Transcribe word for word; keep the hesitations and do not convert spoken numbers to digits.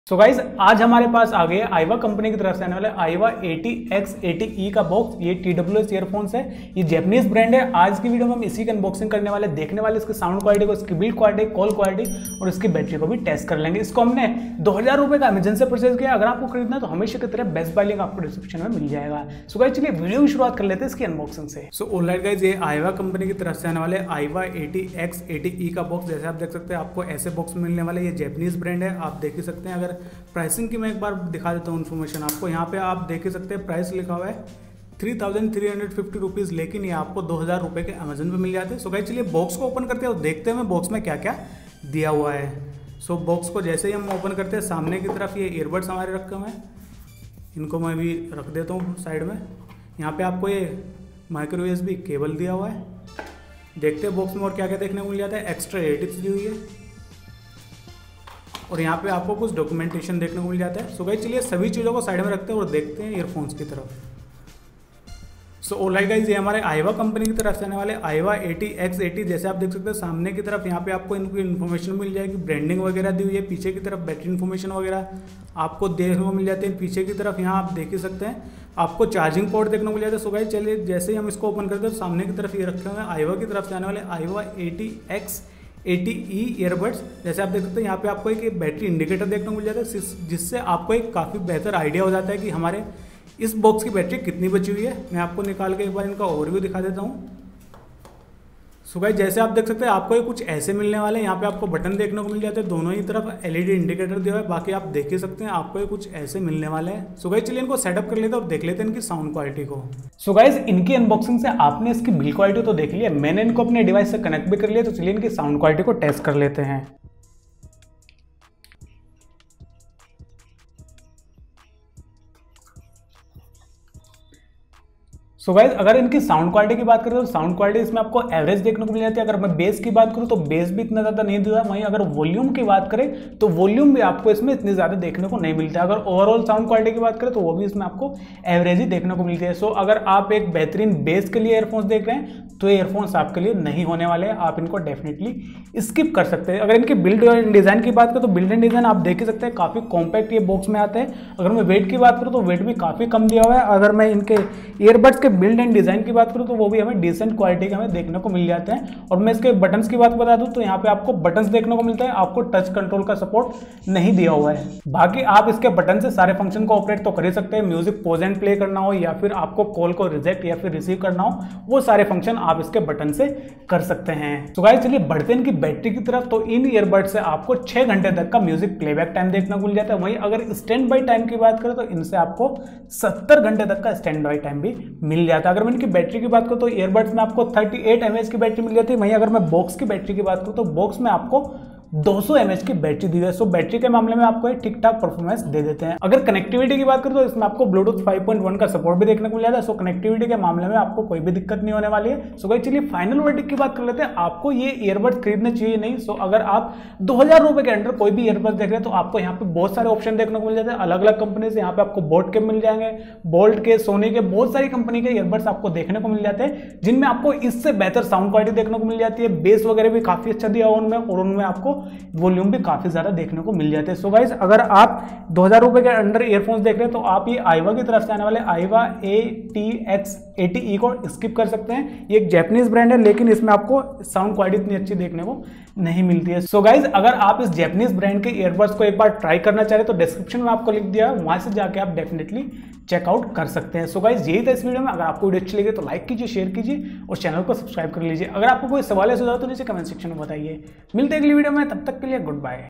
So guys आज हमारे पास आ गए आईवा कंपनी की तरफ से आने वाले Aiwa AT X AT E का बॉक्स। ये टी डब्ल्यू एस ईयरफोन्स है, ये जैपनीज ब्रांड है। आज की वीडियो में हम इसी की अनबॉक्सिंग करने वाले, देखने वाले इसकी साउंड क्वालिटी को, इसकी बिल्ड क्वालिटी, कॉल क्वालिटी और इसकी बैटरी को भी टेस्ट कर लेंगे। इसको हमने दो हजार रुपये का अमेजन से परचेज किया। अगर आपको खरीदना है तो हमेशा की तरह बेस्ट बाय लिंक आपको डिस्क्रिप्शन में मिल जाएगा। सो गाइज चलिए वीडियो की शुरुआत कर लेते हैं इसकी अनबॉक्सिंग से। सो ऑलराइट गाइज, ये आईवा कंपनी की तरफ से आने वाले Aiwa AT X AT E का बॉक्स, जैसे आप देख सकते हैं आपको ऐसे बॉक्स मिलने वाले। ये जैपनीज ब्रांड है, आप देख ही सकते हैं। अगर प्राइसिंग की मैं एक बार दिखा देता हूँ इन्फॉर्मेशन आपको, यहाँ पे आप देख ही सकते हैं प्राइस लिखा हुआ है three thousand three hundred fifty rupees, लेकिन ये आपको दो हज़ार रुपये के अमेजन पे मिल जाते हैं। सो गाइस चलिए बॉक्स को ओपन करते हैं और देखते हैं बॉक्स में क्या क्या दिया हुआ है। सो बॉक्स को जैसे ही हम ओपन करते हैं, सामने की तरफ ये ईयरबड्स हमारे रखे हुए हैं, इनको मैं भी रख देता हूँ साइड में। यहाँ पर आपको ये माइक्रो यूएसबी केबल दिया हुआ है। देखते हैं बॉक्स में और क्या क्या देखने को मिल जाता है। एक्स्ट्रा एडिक्स दी हुई है और यहाँ पे आपको कुछ डॉक्यूमेंटेशन देखने को मिल जाता है। सो गाइस चलिए सभी चीज़ों को साइड में रखते हैं और देखते हैं ईयरफोन्स की तरफ। सो ऑलराइट गाइस, ये हमारे आईवा कंपनी की तरफ से आने वाले आईवा एटी एक्स एटी, जैसे आप देख सकते हैं सामने की तरफ यहाँ पे आपको इनकी इन्फॉर्मेशन मिल जाएगी, ब्रांडिंग वगैरह दी हुई है। पीछे की तरफ बैटरी इन्फॉर्मेशन वगैरह आपको देखने को मिल जाती है। पीछे की तरफ यहाँ आप देख ही सकते हैं आपको चार्जिंग पोर्ट देखने को मिल जाता है। सो गाइस चलिए जैसे ही हम इसको ओपन करते हैं तो सामने की तरफ ये रखे हुए हैं आईवा की तरफ से आने वाले Aiwa AT X AT E earbuds. जैसे आप देख सकते हैं यहाँ पे आपको एक बैटरी इंडिकेटर देखने को मिल जाता है, जिससे आपको एक काफ़ी बेहतर आइडिया हो जाता है कि हमारे इस बॉक्स की बैटरी कितनी बची हुई है। मैं आपको निकाल के एक बार इनका ओवरव्यू दिखा देता हूँ। सो गाइस जैसे आप देख सकते हैं आपको ये कुछ ऐसे मिलने वाले हैं। यहाँ पे आपको बटन देखने को मिल जाते हैं, दोनों ही तरफ एलईडी इंडिकेटर दिया हुआ है। बाकी आप देख ही सकते हैं आपको ये कुछ ऐसे मिलने वाले हैं। सो गाइस चलिए इनको सेटअप कर लेते हैं और देख लेते हैं इनकी साउंड क्वालिटी को। सो गाइस इनकी अनबॉक्सिंग से आपने इसकी बिल्ड क्वालिटी तो देख लिया, मैंने इनको अपने डिवाइस से कनेक्ट भी कर लिया। तो चलिए इनकी साउंड क्वालिटी को टेस्ट कर लेते हैं। सो so गाइज अगर इनकी साउंड क्वालिटी की बात करें तो साउंड क्वालिटी इसमें आपको एवरेज देखने को मिल जाती है। अगर मैं बेस की बात करूं तो बेस भी इतना ज़्यादा नहीं दिया। वहीं अगर वॉल्यूम की बात करें तो वॉल्यूम भी आपको इसमें इतनी ज़्यादा देखने को नहीं मिलता है। अगर ओवरऑल साउंड क्वालिटी की बात करें तो वो भी इसमें आपको एवरेज ही देखने को मिलती है। सो so अगर आप एक बेहतरीन बेस के लिए ईयरफोन्स देख रहे हैं तो ये ईयरफोन्स आपके लिए नहीं होने वाले हैं, आप इनको डेफिनेटली स्किप कर सकते हैं। अगर इनकी बिल्ड एंड डिज़ाइन की बात करें तो बिल्ड एंड डिज़ाइन आप देख ही सकते हैं, काफ़ी कॉम्पैक्ट ये बॉक्स में आते हैं। अगर मैं वेट की बात करूँ तो वेट भी काफ़ी कम दिया हुआ है। अगर मैं इनके ईयरबड्स के बिल्ड एंड डिज़ाइन बात करूं तो वो भी हमें डिसेंट क्वालिटी के हमें देखने को मिल जाते हैं। और मैं इसके बटन्स की बात बता दूं तो यहाँ पे आपको बटन्स देखने को मिलता है, आपको टच कंट्रोल का सपोर्ट नहीं दिया हुआ है। बाकी आप इसके बटन से सारे फंक्शन को ऑपरेट तो कर ही सकते हैं। म्यूजिक पॉज एंड प्ले करना हो या फिर आपको कॉल को रिजेक्ट या फिर रिसीव करना हो, वो सारे फंक्शन आप इसके बटन से कर सकते हैं। तो गाइस चलिए बढ़ते हैं इनकी बैटरी की तरफ। तो इन ईयरबड से आपको छह घंटे तक का म्यूजिक प्लेबैक टाइम देखने को मिल जाता है। वहीं अगर स्टैंड बाई टाइम की बात करें तो इनसे आपको सत्तर घंटे तक का स्टैंड बाई टाइम भी मिल जाता है। अगर मैं इनकी बैटरी की बात करूं तो ईयरबड्स में आपको अड़तीस एमएएच की बैटरी मिल जाती है। वहीं अगर मैं बॉक्स की बैटरी की बात करूं तो बॉक्स में आपको दो सौ एमएएच की बैटरी दी है। सो बैटरी के मामले में आपको ठीक ठाक परफॉर्मेंस दे देते हैं। अगर कनेक्टिविटी की बात करें तो इसमें आपको ब्लूटूथ फाइव पॉइंट वन का सपोर्ट भी देखने को मिल जाता है। सो कनेक्टिविटी के मामले में आपको कोई भी दिक्कत नहीं होने वाली है। सो गाइस चलिए फाइनल वर्डिक्ट की बात कर लेते हैं, आपको ये ईयरबड्स खरीदने चाहिए नहीं। सो अगर आप दो हजार रुपए के अंडर कोई भी ईयरबड्स देख रहे हैं तो आपको यहाँ पे बहुत सारे ऑप्शन देखने को मिल जाते हैं अलग अलग कंपनी से। यहाँ पे आपको बोट के मिल जाएंगे, बोल्ट के, सोनी के, बहुत सारी कंपनी के ईयरबड्स आपको देखने को मिल जाते हैं, जिनमें आपको इससे बेहतर साउंड क्वालिटी देखने को मिल जाती है। बेस वगैरह भी काफी अच्छा दिया हुआ उनमें और उनमें आपको वॉल्यूम भी काफी ज्यादा देखने को मिल जाते हैं। सो गाइस अगर आप दो हजार रुपए के अंडर ईयरफोन्स देख रहे हैं तो आप ये आईवा की तरफ से आने वाले Aiwa AT X AT E को स्किप कर सकते हैं। ये एक जैपनीज ब्रांड है, लेकिन इसमें आपको साउंड क्वालिटी इतनी अच्छी देखने को नहीं मिलती है। सो गाइस अगर आप इस जैपनीज ब्रांड के ईयरबड्स को एक बार ट्राई करना चाह रहे तो डिस्क्रिप्शन में आपको लिख दिया है, वहां से जाके आप डेफिनेटली चेकआउट कर सकते हैं। सो गाइस यही था इस वीडियो में। अगर आपको वीडियो अच्छी लगी तो लाइक कीजिए, शेयर कीजिए और चैनल को सब्सक्राइब कर लीजिए। अगर आपको कोई सवाल है सुझाव तो नीचे कमेंट सेक्शन में बताइए। मिलते हैं अगली वीडियो में, तब तक के लिए गुड बाय।